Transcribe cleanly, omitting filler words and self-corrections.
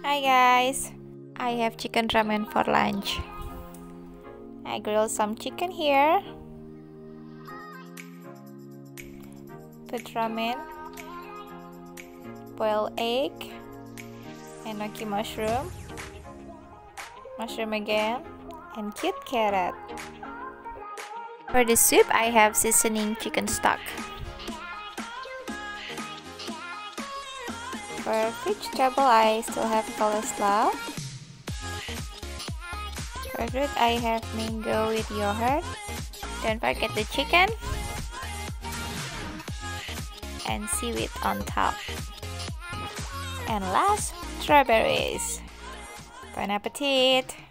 Hi guys, I have chicken ramen for lunch. I grilled some chicken here. Put ramen, boiled egg, enoki mushroom again, and cute carrot. For the soup, I have seasoning chicken stock. For vegetable, I still have coleslaw. For fruit, I have mango with yogurt. Don't forget the chicken and seaweed on top. And last, strawberries. Bon appetit!